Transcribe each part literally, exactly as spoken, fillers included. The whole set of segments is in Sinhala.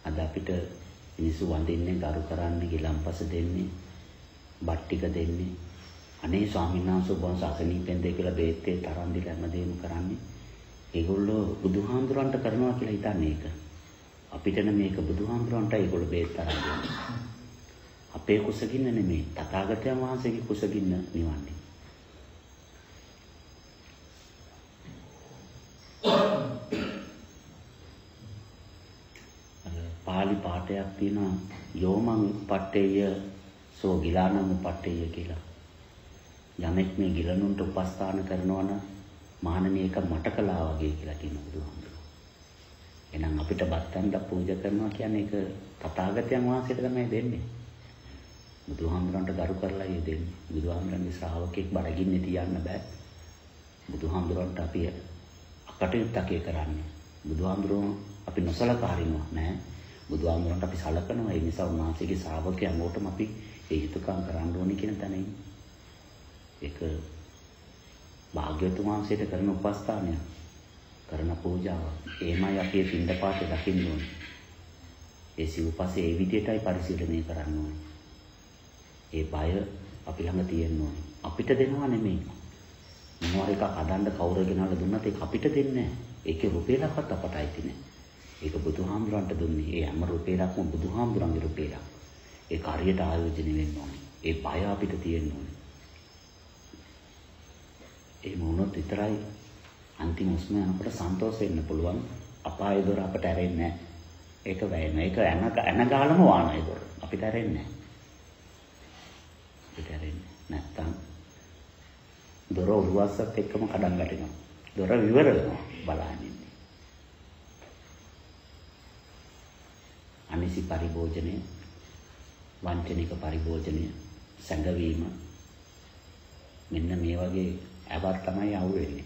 අද අපිට මිනිස්සු වඳින්නේ ගරු කරන්නේ ගිලම්පස දෙන්නේ බත් ටික දෙන්නේ අනේ ස්වාමීන් වහන්සේ ඔබ සාසනීපෙන්ද කියලා බේත්තේ තරම් දීලා හැමදේම කරන්නේ ඒගොල්ලෝ බුදුහාමුදුරන්ට කරනවා කියලා හිතන්නේ ඒක අපිට මේක බුදුහාමුදුරන්ට ඒගොල්ලෝ බේත් තරම් දෙන්නේ අපේ කුසගින්න නෙමෙයි තථාගතයන් වහන්සේගේ කුසගින්න නිවන්නේ පාලි පාඨයක් තියෙනවා යෝමං උපට්ඨේය සෝ ගිලානං උපට්ඨේය කියලා. යමෙක් මේ ගිලනුන්ට උපස්ථාන කරනවා නම් මානනීයක මට කළා වගේ කියලා කියනවා බුදුහාමුදුරුවෝ. එහෙනම් අපිට බත්තන්ද පූජා කරනවා කියන්නේ ඒක තථාගතයන් වහන්සේට තමයි දෙන්නේ. බුදුහාමුදුරන්ට ගරු කරලා ඊ දෙන්නේ. බුදුහාමුදුරන්ගේ ශ්‍රාවකෙක් බඩගින්නේ තියන්න බෑ. බුදුහාමුදුරන්ට අපි අකටයුත්තක් කරන්නේ. බුදුහාමුදුරුවෝ අපි නොසලකා හරිනවා නෑ. බුදුහාමුදුරන්ට අපි සලකනවා. ඒ නිසා උන්වහන්සේගේ ශ්‍රාවකයන් මොකටම අපි ඒ යුතුයකම් කරන්න ඕනේ කියන තැන ඉන්නේ. ඒක භාග්‍යවතුන් වහන්සේට කරන උපස්ථානය කරන පූජාව. එහෙමයි අපි පින්දපාතේ දකින්න ඕනේ. ඒ සිව්පස්සේ ඒ විදිහටයි පරිශීලනය කරන්න ඕනේ. ඒ බය අපි ළඟ තියෙන්න ඕනේ. අපිට දෙනවා නෙමෙයි. මොනවා එකක් අදන්න කවුරු ගෙනල්ලා දුන්නත් ඒක අපිට දෙන්නේ නැහැ. ඒකේ රුපියලක්වත් අපට අයිති නැහැ. ඒක බුදුහාමුදුරන්ට දුන්නේ. ඒ හැම රුපියලක්ම බුදුහාමුදුරන්ගේ රුපියලක්. ඒක හරියට ආයෝජනය වෙන්න ඕනේ. ඒ බය අපිට තියෙන්න ඕනේ. ඒ මොනොත් විතරයි අන්තිම උස්ම අපට සන්තෝෂ වෙන්න පුළුවන්. අපාය දොර අපට ඇරෙන්නේ නැහැ. ඒක වැයෙන. ඒක එන එන ගාලම වානයි දොර. අපිට ඇරෙන්නේ නැහැ. අපිට ඇරෙන්නේ නැත්තම් දොර උරුවස්සත් එක්කම කඩන් වැටෙනවා. දොර විවර වෙනවා බලන්නේ. අනිසි පරිභෝජනය, වංචනික පරිභෝජනය, සංගවීම මෙන්න මේ වගේ ඇවත් තමයි අවු වෙන්නේ.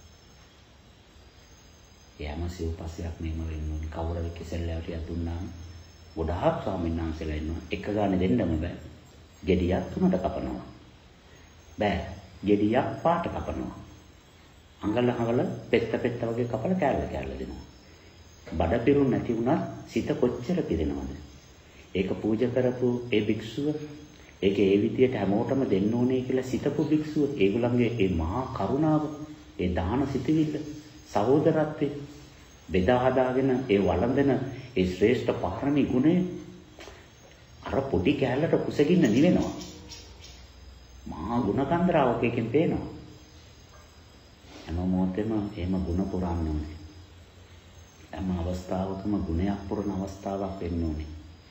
යෑම සිව්පසයක් මෙහෙම වෙන්න ඕනේ. කවුරුරි කෙසෙල්ලාට දුන්නාම ගොඩාක් ස්වාමීන් වහන්සේලා ඉන්නවා. එක ගානේ දෙන්නම බෑ. ගෙඩියක් තුනට කපනවා. බෑ. ගෙඩියක් පාට කපනවා. අඟල අඟල පෙත්ත පෙත්ත වගේ කපලා කෑල්ල කෑල්ල දෙනවා. බඩ පිරුම් නැති වුණත් සිත කොච්චර පිරෙනවද? ඒක පූජා කරපු ඒ භික්ෂුව ඒක ඒ විදියට හැමෝටම දෙන්න ඕනේ කියලා සිතපු භික්ෂුව ඒගොල්ලන්ගේ ඒ මහා කරුණාව ඒ දාන සිතවිල්ල සහෝදරත්වය බෙදා හදාගෙන ඒ වළඳන ඒ ශ්‍රේෂ්ඨ පාරමී ගුණය අර පොඩි කැලලට කුසගින්න නිවෙනවා. මහා ගුණ කන්දරාවක එකෙන් පේනවා. හැම මොහොතෙම එහෙම ගුණ පුරන්න ඕනේ. හැම අවස්ථාවකම ගුණයක් පුරන අවස්ථාවක් වෙන්න ඕනේ.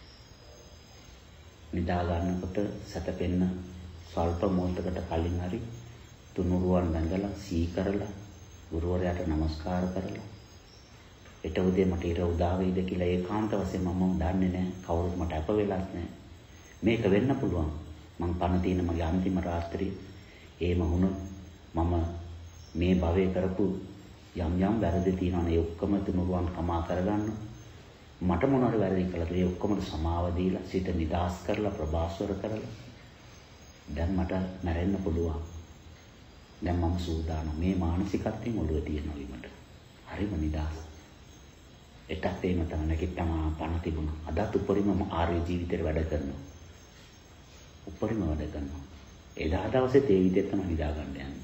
නිදා ගන්නකොට සැතපෙන්න ස්වල්ප මොහොතකට කලින් හරි තුනුරුවන් බැඳලා සී කරලා ගුරුවරයාට නමස්කාර කරලා ඊට උදේ මට ඉර උදා වෙයිද කියලා ඒකාන්ත වශයෙන් මම දන්නේ නැහැ. කවුරුත් මට අප වෙලක් නැහැ. මේක වෙන්න පුළුවන්. මං පණ තියෙන මගේ අන්තිම රාත්‍රියේ එහෙම වුණොත් මම මේ භවයේ කරපු යම් යම් වැරදි තියෙනවා නේ ඔක්කොම තුනුරුවන් කමා කරගන්න. මට මොනවාරි වැරදි කළාද ඒ ඔක්කොම සමාව දීලා සිත නිදාස් කරලා ප්‍රභාස්වර කරලා දැන් මට මැරෙන්න පුළුවන්. දැන් මම සූදානම්. මේ මානසිකත්වයෙන් ඔළුව තියනවා ඊමට. හරිම නිදාස්. ඒකත් එහෙම තමයි නැකිටම පණ තිබුණා. අදත් උපරිම ආර්ය ජීවිතේ වැඩ කරනවා. උපරිම වැඩ කරනවා. එදා දවසේ ඒ විදිහට තමයි නිදා ගන්න යන්නේ.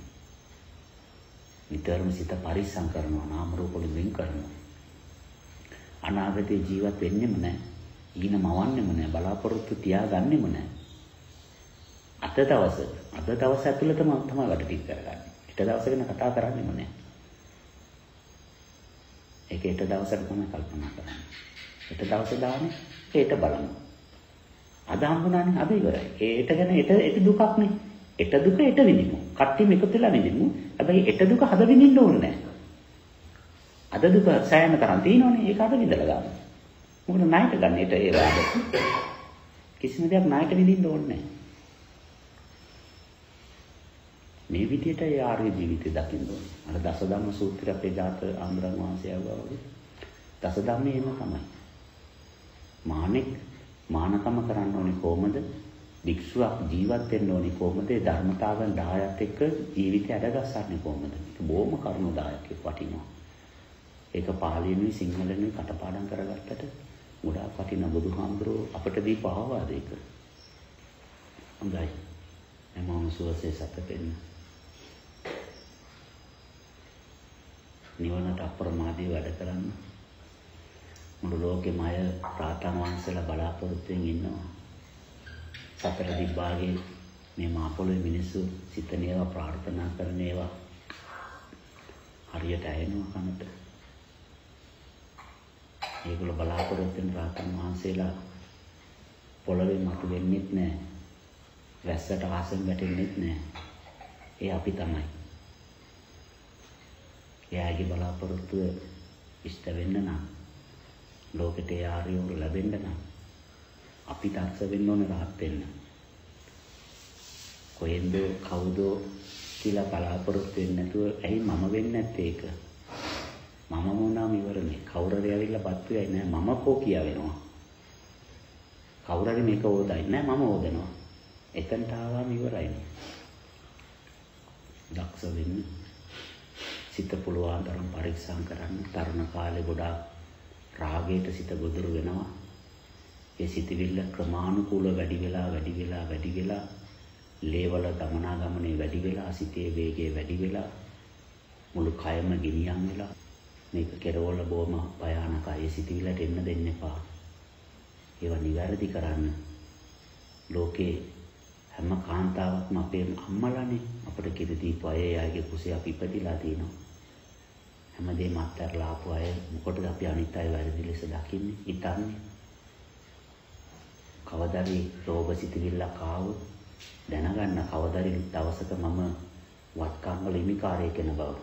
නිතරම සිත පරිස්සම් කරනවා, නාම රූප වලින් කරනවා. අනාගතේ ජීවත් වෙන්නෙම නැහැ. ඊන මවන්නෙම නැහැ. බලාපොරොත්තු තියාගන්නෙම නැහැ. අද දවස, අද දවස ඇතුළතම තමයි වැඩ ටික කරගන්නේ. ඊට දවස ගැන කතා කරන්නෙම නැහැ. ඒක ඊට දවසට තමයි කල්පනා කරන්නේ. ඊට දවසේ දාන්නේ ඒට බලමු. අද හම්බුනානේ අද ඉවරයි. ඒට ගැන ඒට ඒක දුකක් නේ. ඒට දුක ඒට විඳිමු. කට්ටියම එකතු වෙලා විඳිමු. හැබැයි ඒට දුක හද විඳින්න ඕනේ නැහැ. අද දුක සෑයන තරම් තියෙනවනේ. ඒක අද විඳලා ගන්න. මොකද ණයට ගන්න ඒට ඒ වැඩ. කිසිම දෙයක් ණයට විඳින්න ඕනේ නැහැ. මේ විදිහට ඒ ආර්ය ජීවිතය දකින්න ඕනේ. අර දසධම්ම සූත්‍රය අපේ ජාත ආන්දරන් වහන්සේ ආවා වගේ. දසධම්මේ එම තමයි. මානෙක් මානකම කරන්න ඕනේ කොහොමද? වික්ෂුවක් ජීවත් වෙන්න ඕනේ කොහොමද? ඒ ධර්මතාවයන් දහයත් එක්ක ජීවිතය අඩගස්සන්නේ කොහොමද? ඒක බොහොම කරුණු දායක වටිනවා. ඒක පාලියෙන්ුයි සිංහලෙන්ුයි කටපාඩම් කරගත්තට ගොඩාක් වටිනා බුදුහාමුදුරුවෝ අපට දීපු අවවාදයක. හොඳයි. එමම සුවසේ සැතපෙන්න. නිවනට අප්‍රමාදී වැඩ කරන්න. මුළු ලෝකෙම අය රාතන් වහන්සේලා බලාපොරොත්තුෙන් ඉන්නවා. සතර දිබ්බාගේ මේ මාපොළොවේ මිනිස්සු සිතන ඒවා ප්‍රාර්ථනා කරන ඒවා හරියට ඇහෙනවා කනට. ඒගොල්ලෝ බලාපොරොත්තු වෙන රාතන් වහන්සේලා පොළවේ මතු වෙන්නෙත් නැහැ. වැස්සට ආසෙන් වැටෙන්නෙත් නැහැ. ඒ අපි තමයි. එයාගේ බලාපොරොත්තුව ඉෂ්ට වෙන්න නම් ලෝකෙට ඒ ආර්යෝරු ලැබෙන්න නම් අපි දක්ෂ වෙන්න ඕනේ rahat වෙන්න. කොහෙන්ද කවුද කියලා බලාපොරොත්තු වෙන්නේ නැතුව ඇයි මම වෙන්නේ නැත්තේ ඒක? මම මොනවාම ඉවරනේ. කවුරුරි ඇවිල්ලා පත් වෙයි නෑ මම කෝ කියා වෙනවා. කවුරුරි මේක ඕදයි නෑ මම ඕදනවා. එතනට ආවම ඉවරයිනේ. දක්ෂ වෙන්න. සිත පුළුවන් තරම් පරික්ෂම් කරන්න. තරුණ කාලේ ගොඩාක් රාගයට සිත ගොදුරු වෙනවා. ඒ සිතවිල්ල ක්‍රමානුකූලව වැඩි වෙලා වැඩි වෙලා වැඩි වෙලා ලේවල ගමනාගමනේ වැඩි වෙලා සිතේ වේගය වැඩි වෙලා මුළු කයම ගිනියම් වෙලා මේක කෙරවල බොම භයානකයි. සිතවිල්ලට එන්න දෙන්න එපා. ඒවා නිවැරදි කරන්න. ලෝකේ හැම කාන්තාවක්ම අපේ අම්මලානේ අපිට කිරි දීපු අය යාගේ කුසේ අපි ඉපදිලා තිනවා. හැමදේම අත්හැරලා ආපු අය මොකටද අපි අනිත් අය වැරදි ලෙස දකින්නේ? හිතන්නේ. කවදාරි රෝග සිතවිල්ලක් ආවොත් දැනගන්න කවදාරි දවසක මම වත්කම් වල හිමිකාරයෙක් වෙන බව.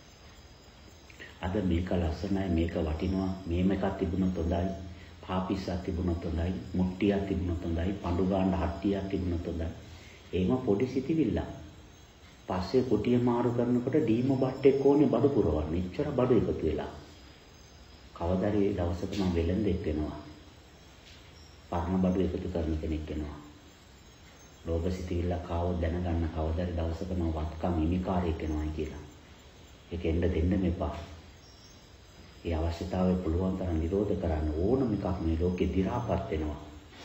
අද මේක ලස්සනයි මේක වටිනවා මේම එකක් තිබුණොත් හොඳයි. පාපිස්සක් තිබුණොත් හොඳයි. මුට්ටියක් තිබුණොත් හොඳයි. පඳු ගන්න හට්ටියක් තිබුණොත් හොඳයි. ඒම පොඩි සිතවිල්ල. පස්සේ කුටිය මාරු කරනකොට ඩීම බට්ටෙක් ඕනේ බඩු පුරවන්න. ඉච්චර බඩු එකතු වෙලා. කවදාරි දවසක මම වෙලෙන්දෙක් වෙනවා. පරණ බඩු එකතු කරන කෙනෙක් වෙනවා. රෝග සිතවිල්ලක් ආවොත් දැනගන්න කවදාරි දවසක මම වත්කම් හිමිකාරයෙක් වෙනවා කියලා. ඒක එන්න දෙන්න මෙපා. ඒ අවශ්‍යතාවය පුළුවන් තරම් නිරෝධ කරන්න ඕනම එකක් මේ ලෝකේ දි รา පත් වෙනවා.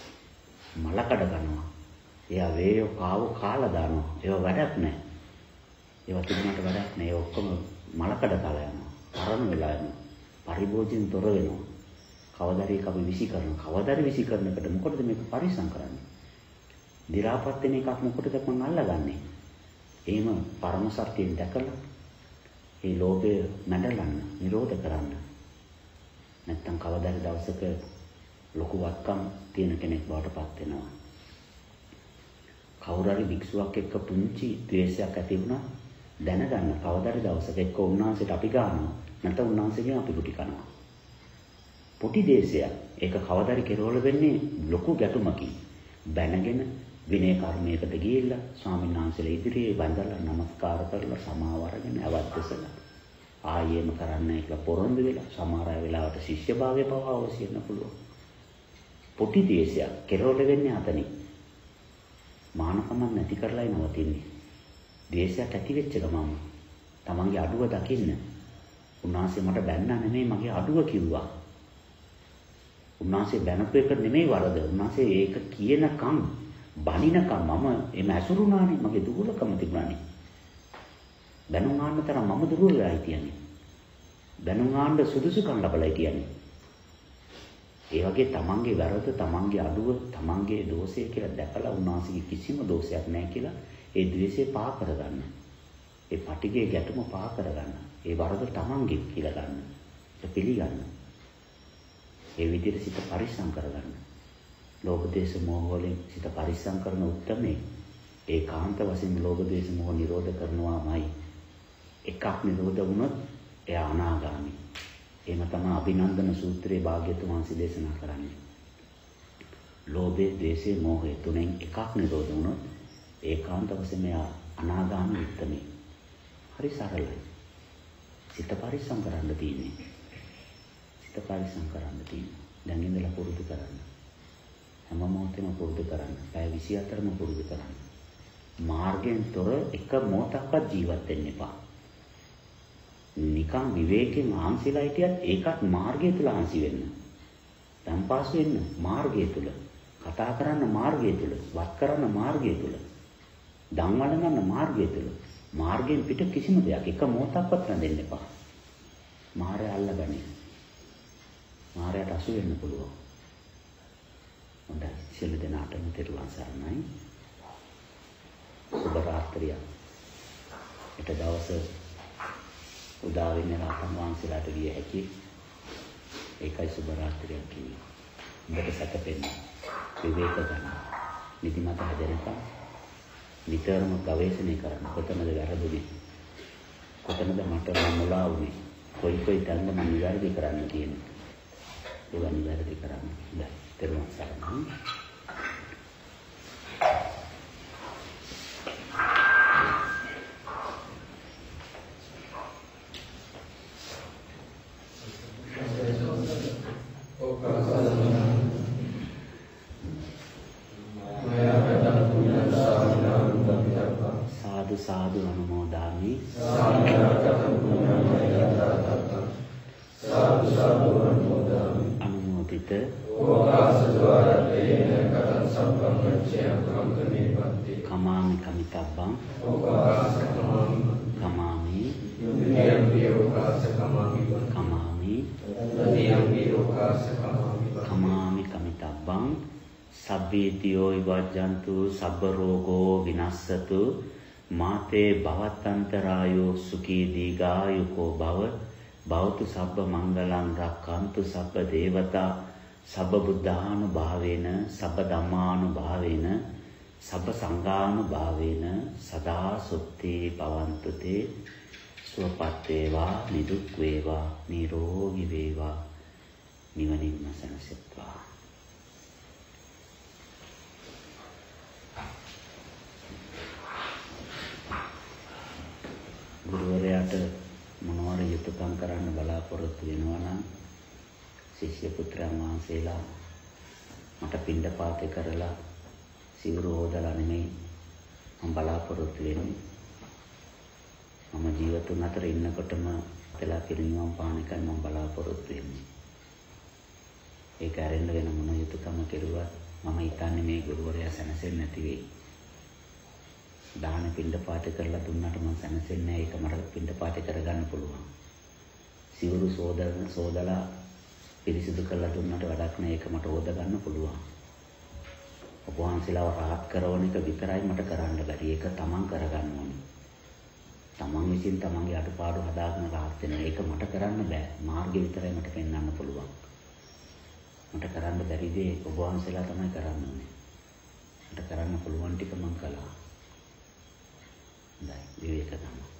මලකඩ ගන්නවා. එයා වේයෝ කාව කාලා දානවා. ඒව වැඩක් නැහැ. ඒවා තිබුණාට වැඩක් නැහැ. ඒ ඔක්කොම මලකඩ කාලා යනවා. තරණ වෙලා යනවා. පරිභෝජයෙන් තොර වෙනවා. කවදාරි එක අපි විසි කරනවා. කවදාරි විසි කරනකොට මොකටද මේක පරිසම් කරන්නේ? දි รา පත් වෙන එකක් මොකටද මම අල්ලගන්නේ? එහෙම පරම සත්‍යයෙන් දැකලා ඒ ලෝභය නැඩලන්න, නිරෝධ කරන්න. නැත්තම් කවදාරි දවසක ලොකු වත්කම් තියෙන කෙනෙක් බවට පත් වෙනවා. කවුරුහරි භික්ෂුවක් එක්ක පුංචි ද්වේෂයක් ඇති වුණා දැනගන්න කවදාරි දවසක එක්ක උන්වහන්සේට අපි ගන්නවා නැත්නම් උන්වහන්සේගෙන් අපි කුටි කනවා. පොටි දේශයක් ඒක කවදාරි කෙරවල වෙන්නේ ලොකු ගැටුමකින්. බැනගෙන විනය කර්මයකට ගිහිල්ලා ස්වාමීන් වහන්සේලා ඉදිරියේ වන්දලා නමස්කාර කරලා සමාව අරගෙන අවද්දසලා ආයෙම කරන්න කියලා පොරොන්දු වෙලා සමහර අය වෙලාවට ශිෂ්‍ය භාවය පවා අවශ්‍ය වෙන්න පුළුවන්. පොටි දේශයක් කෙරවල වෙන්නේ අතනින්. මානකම නැති කරලායි නවතින්නේ. දේශයක් ඇති වෙච්ච ගමන් තමන්ගේ අඩුව දකින්න. උන්වහන්සේ මට බැන්නා නෙමෙයි මගේ අඩුව කිව්වා. උන්වහන්සේ බැනපු එක නෙමෙයි වරද. උන්වහන්සේ ඒක කියනකම් බණිනකම් මම එම ඇසුරුනානේ මගේ දුර්වලකම තිබුණානේ. බැනුම් ආන්න තරම් මම දුර්වලයි කියන්නේ. බැනුම් ආන්න සුදුසුකම් ලැබලයි කියන්නේ. ඒ වගේ තමන්ගේ වැරද්ද තමන්ගේ අඩුව තමන්ගේ දෝෂය කියලා දැකලා උන්වහන්සේගේ කිසිම දෝෂයක් නැහැ කියලා ඒ ද්වේෂය පා කරගන්න. ඒ පටිගේ ගැටුම පා කරගන්න. ඒ වරද තමන්ගේ කියලා ගන්න. ඒක පිළිගන්න. ඒ විදිහට සිත පරිස්සම් කරගන්න. ලෝභ දේශ මොහ වලින් සිත පරිස්සම් කරන උත්තරනේ ඒකාන්ත වශයෙන් ලෝභ දේශ මොහ නිරෝධ කරනවාමයි. එකක් නිරෝධ වුණොත් එයා අනාගාමී. එහෙම තමයි අභිනන්දන සූත්‍රයේ භාග්‍යතුන් වහන්සේ දේශනා කරන්නේ. ලෝභය, ද්වේෂය, මෝහය තුනෙන් එකක් නිරෝධ වුණොත් ඒකාන්ත වශයෙන් එයා අනාගාමී උත්තමයි. හරි සරලයි. සිත පරිස්සම් කරන්න තියෙන්නේ. සිත පරිස්සම් කරන්න තියෙන්නේ. දැන් ඉඳලා පුරුදු කරන්න. හැම මොහොතේම පුරුදු කරන්න. පැය විසි හතරම පුරුදු කරන්න. මාර්ගයෙන් තොර එක මොහොතක්වත් ජීවත් වෙන්න එපා. නිකන් විවේකයෙන් ආන්සිලා හිටියත් ඒකත් මාර්ගය තුල ආන්සි වෙන්න. යම්පාසු වෙන්න මාර්ගය තුල, කතා කරන්න මාර්ගය තුල, වත් කරන්න මාර්ගය තුල, දන් වළඳන්න මාර්ගය තුල, මාර්ගයෙන් පිට කිසිම දෙයක් එක මොහොතක්වත් රැඳෙන්න එපා. මාරය අල්ලගන්නේ. මාරයට අසු වෙන්න පුළුවන්. හොඳයි. සියලු දෙනාටම තෙරුවන් සරණයි. සුබ රාත්‍රිය. ඊට දවස උදා වෙන රාතන් වහන්සේලාට ගිය හැකි. ඒකයි සුබ රාත්‍රියක් කියන්නේ. උඹට සැකපෙන්න. විවේක ගන්න. නිදිමත හැදෙනකම් නිතරම ගවේෂණය කරන්න. කොතනද වැරදුනේ? කොතනද මට මොලා වුනේ? කොයි කොයි තැනද මම නිවැරදි කරන්න තියෙන්නේ? ඒවා නිවැරදි කරන්න. හොඳයි. තෙරුවන් සරණයි. සාදු සාදු අනුමෝදාමි. සාදු සාදු අනුමෝදාමි. අනුමෝදිත කමාමි කමිතබ්බං කමාමි කමාමි කමාමි කමිතබ්බං සබ්බීතියෝ විවජ්ජන්තු සබ්බ රෝගෝ විනස්සතු මාතේ භවත්තන්තරායෝ සුඛී දීඝායුකෝ භව භවතු සබ්බ මංගලං රක්ඛන්තු සබ්බ දේවතා සබ්බ බුද්ධානුභාවේන සබ්බ ධම්මානුභාවේන සබ්බ සංඝානුභාවේන සදා සුත්ති භවන්තු තේ සුවපත් වේවා නිදුක් වේවා නිරෝගී වේවා නිවනින්ම සැනසෙත්වා. ගුරුවරයාට මොනවාර යුතුයකම් කරන්න බලාපොරොත්තු වෙනවා නම් ශිෂ්‍ය පුත්‍රයන් වහන්සේලා මට පින්ඩපාතේ කරලා සිවුරු හොදලා නෙමෙයි මම බලාපොරොත්තු වෙන්නේ. මම ජීවිතුන් අතර ඉන්නකොටම තලා පිරිනිවන් පාන එකයි මම බලාපොරොත්තු වෙන්නේ. ඒක ඇරෙන්න වෙන මොන යුතුයකම කෙරුවත් මම හිතන්නේ මේ ගුරුවරයා සැනසෙන්නේ නැති වෙයි. දාන පින්ඩපාතේ කරලා දුන්නාට මම සැනසෙන්නේ නැහැ. ඒක මට පින්ඩපාතේ කරගන්න පුළුවන්. සිවුරු සෝදන සෝදලා පිරිසිදු කරලා දුන්නාට වැඩක් නැහැ. ඒක මට හොද ගන්න පුළුවන්. ඔබ වහන්සේලාව රාහත් කරන එක විතරයි මට කරන්න බැරි. ඒක තමන් කරගන්න ඕනේ. තමන් විසින් තමන්ගේ අඩුපාඩු හදාගෙන රාහත් වෙන එක මට කරන්න බෑ. මාර්ගය විතරයි මට පෙන්වන්න පුළුවන්. මට කරන්න බැරි දේ ඔබ වහන්සේලා තමයි කරන්න ඕනේ. මට කරන්න පුළුවන් ටික මම කළා. Baik, vivekanama.